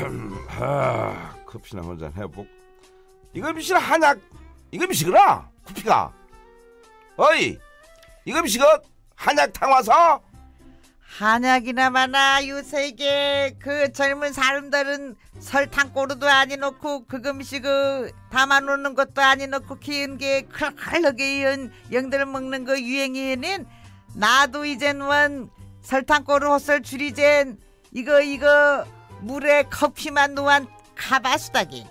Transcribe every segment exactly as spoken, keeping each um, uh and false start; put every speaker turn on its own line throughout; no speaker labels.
아, 커피나 한잔 해보. 이거 미실 한약 이거 미시구나 커피가. 어이 이거 미시거 한약 탕 와서.
한약이나 마나 요새게 그 젊은 사람들은 설탕고루도 아니 놓고 그거 미시고 담아놓는 것도 아니 놓고 키운 게 칼칼하게 연 영들 먹는 거 유행이는 나도 이젠 원 설탕고루 헛설 줄이젠 이거 이거 물에 커피만 놓은 가바수다기.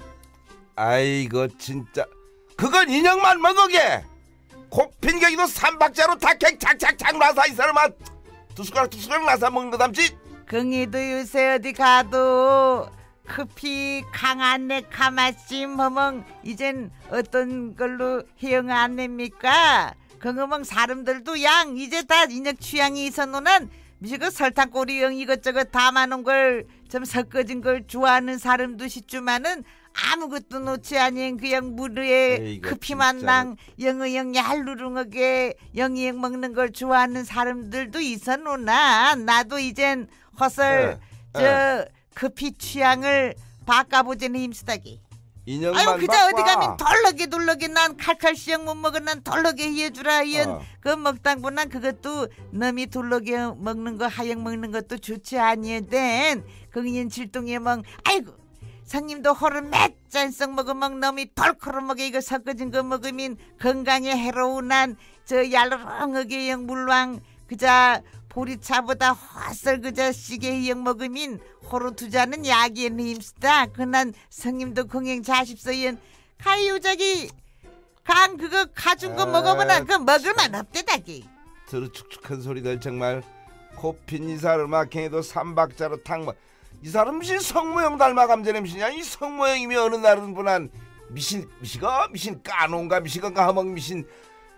아이고 진짜 그건 인형만 먹어게. 코핀경이도 삼박자로 탁행 착착착 놔서 이 사람아 두 숟가락 두 숟가락 놔서 먹는 거 담지.
긍이도 요새 어디 가도 커피 강안내 가마심 허멍 이젠 어떤 걸로 해영 안 냅니까? 긍어멍 사람들도 양 이제 다 인역 취향이 있어노는 미시고 설탕고리형 이것저것 담아놓은 걸 좀 섞어진 걸 좋아하는 사람도 싶지만은 아무것도 놓지 아닌 그냥 물에 커피만 낭 영의영 얄루룽하게 영이영 먹는 걸 좋아하는 사람들도 있어노나 나도 이젠 헛설 네, 저 네. 커피 취향을 바꿔보자는 힘쓰다기. 아유 그저 어디 가면 덜러게 덜러게 난 칼칼 시영 못 먹어 난 덜러게 해주라 이연 어. 그 먹당보 난 그것도 너미 덜러게 먹는 거 하영 먹는 것도 좋지 아니된 그이연 질동에 먹 아이고 성님도 호를 몇 잔씩 먹으면 너미 덜커러 먹어 이거 섞어진 거 먹으면 건강에 해로운 난 저 얄루렁하게 영 물왕 그자 보리차보다 헛설 그저 시계 영 먹으면 호로 두자는 약의 힘쓰다. 그난 성님도 긍행 자십서연 가요 저기 강 그거 가준 거 아, 먹어보나 그 먹을만 없대다기.
들어 축축한 소리들 정말. 코핀 이 사람 막행에도 삼박자로 탕 이 사람 미신 성모형 닮아감자는 미신이야. 이 성모형이미 어느 날은 분한 미신 미시가 미신 까놓은가 미시건가 허멍 미신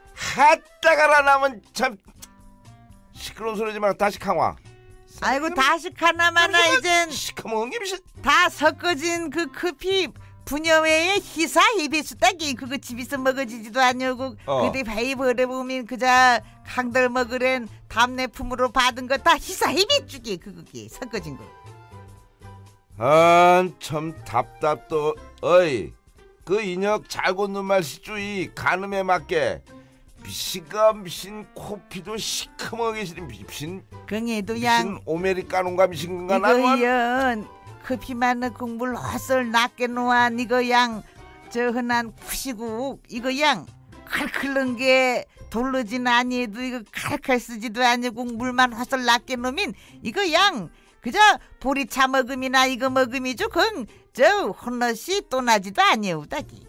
하다가라 나면 참 시끄러운 소리지 말고 다시 강화.
아이고 다시 하나마나 이젠
시커먼 게 미신
다 섞어진 그 커피 분여회에 희사 히비수다기 그거 집에서 먹어지지도 않냐고. 어. 그때 바위 버려보면 그자 강들 먹으랜 답례품으로 받은 거 다 희사 히비주기 그거기 섞어진 거.
아 참 답답도. 어이 그 인혁 잘 걷는 말 시주이 가늠에 맞게 미시가 미신 코피도 시커멓게 시린 미신
긍에도 양
미신 오메리카노인가 미신 건가
이거연 커피만 넣고 물 헛설 낮게 놓아 이거 양 저 흔한 푸시국 이거 양 칼칼른 게 돌르진 아니해도 이거 칼칼 쓰지도 아니고 물만 헛설 낮게 놓으면 이거 양 그저 보리차 먹음이나 이거 먹음이죠. 그건 저 혼넛이 또 나지도 아니오다기.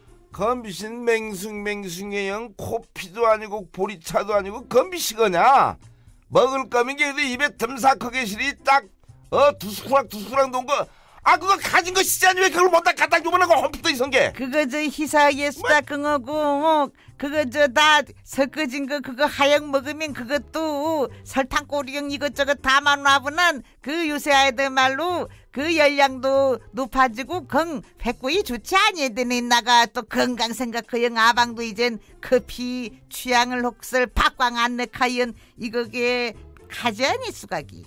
건비신 맹숭맹숭의 영 코피도 아니고 보리차도 아니고 건비시거냐. 먹을 거면 걔도 입에 듬삭하게 실이 딱 어 두 수락 두 수락 놓은 거. 아 그거 가진 거 시지 왜 그걸 못다 갖다 주면 그 험프도 있은 게.
그거 저 희사하게 수다 끙하고 그거 저 다 섞어진 거 그거 하영 먹으면 그것도 설탕고리형 이것저것 담아놔보는 그 요새 아이들 말로 그 열량도 높아지고 건 배꼽이 좋지 아니에드니 나가 또 건강 생각하영 아방도 이젠 커피 취향을 혹설 박광 안 넣카연 이거게 가지 아니 수각이.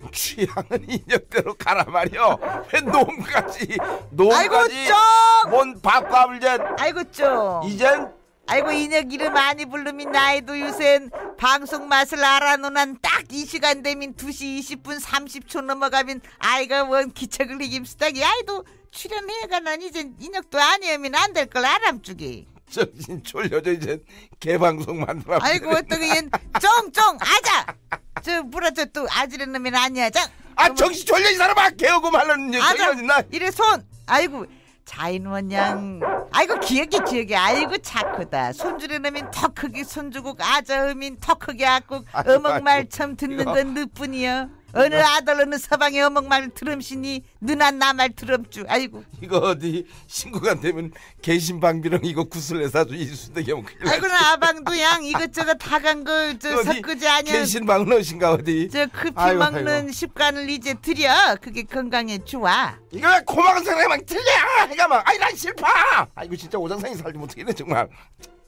취향은 인력대로 가라 말이여. 왜 놈까지 놈까지
아이고 좀
뭔 밥값을 젠.
아이고 좀
이젠
아이고 인혁 이름 많이 부르면 나이도 요샌 방송 맛을 알아놓는 딱 이 시간 되면 두 시 이십 분 삼십 초 넘어가면 아이가 원 기척을 이김수다기 아이도 출연해가 난 이젠 인혁도 아니면 안 될 걸 알람주기.
정신 졸려져 이젠 개방송 만들어.
아이고 어떻게 얜 쫑쫑 아자 저 뭐라 저 또 아지른 놈이 아니야 장.
아 정신 졸려 이 사람아. 개오고 말라는
아자 이래 손 아이고 자인원양 아이고 기억이 기억이 아이고 착하다. 손주를 넣으면 더 크게 손주고 아자음인 더 크게 악고 어멍말 처음 듣는 건 너뿐이여. 어느 아들 어느 서방의 어멍말 들음시니 누나 나 말 들음주. 아이고
이거 어디 신고가 되면 개신방비랑 이거 구슬내 사주 이수대기 하면 큰일.
아이고 나 아방도 양 이것저것 다 간 거 저 섞으지 아니야.
개신방 넣으신가 어디
저 커피 아이고, 먹는 아이고. 습관을 이제 들여. 그게 건강에 좋아.
이거 왜 고마운 사람이 막 틀려. 이거 막 아이 난 싫다. 아이고 진짜 오장상이 살지 못하겠네 정말.